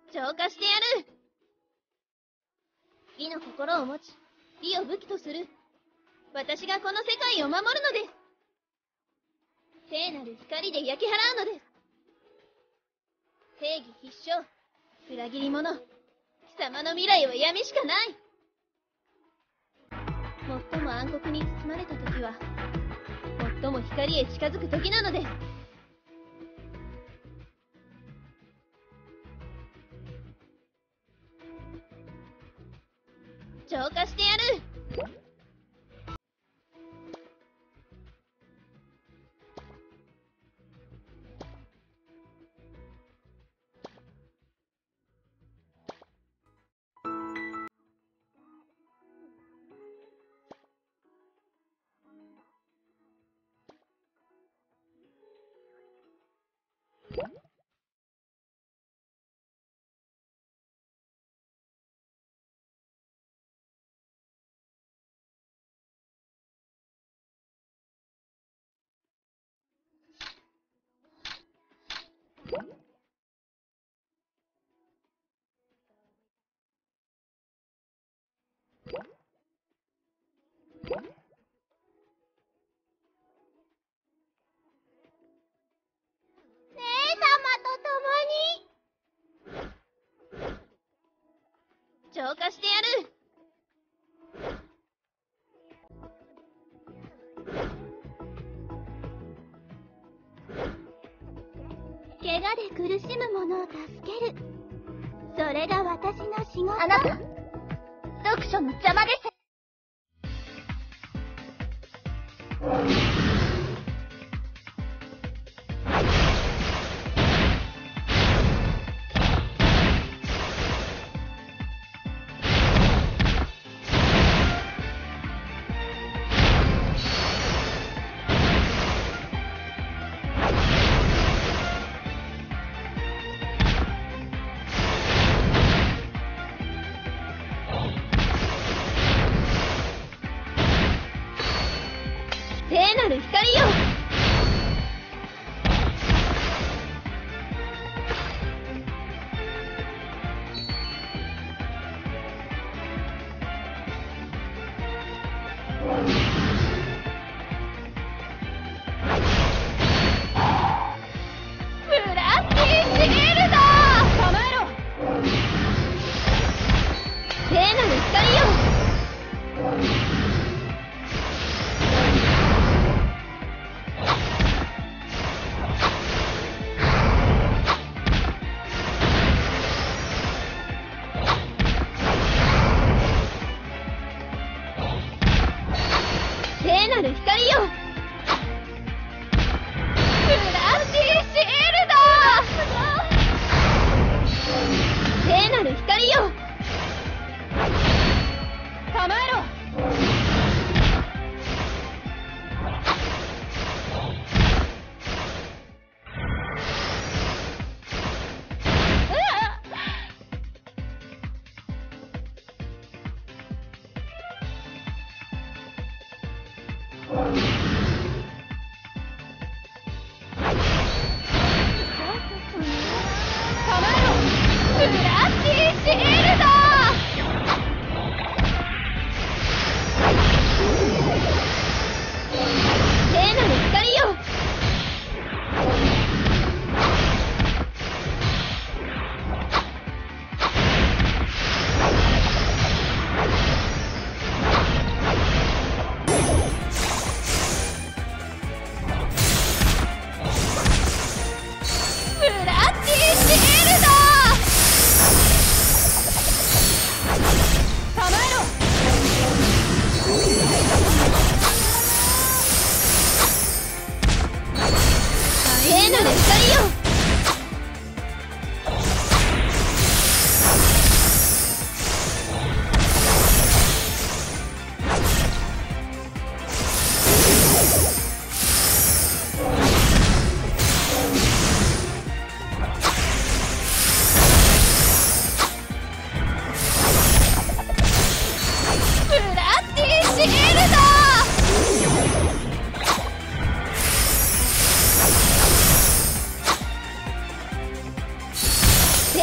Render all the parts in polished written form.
浄化してやる。美の心を持ち、美を武器とする。私がこの世界を守るのです。聖なる光で焼き払うのです。正義必勝。裏切り者。貴様の未来は闇しかない。最も暗黒に包まれた時は、最も光へ近づく時なのです。浄化してやる。 姉様と共に浄化してやる。 怪我で苦しむ者を助ける。それが私の仕事。 あなた、読書の邪魔です。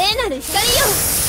聖なる光よ。